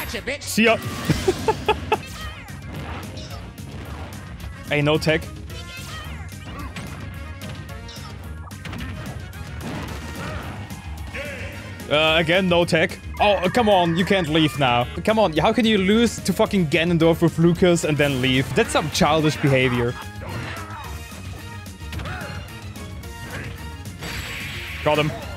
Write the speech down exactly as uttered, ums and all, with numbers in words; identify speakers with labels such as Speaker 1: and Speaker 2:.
Speaker 1: Gotcha, bitch.
Speaker 2: See ya. Hey, no tech. Uh, again, no tech. Oh, come on, you can't leave now. Come on, how can you lose to fucking Ganondorf with Lucas and then leave? That's some childish behavior. Got him.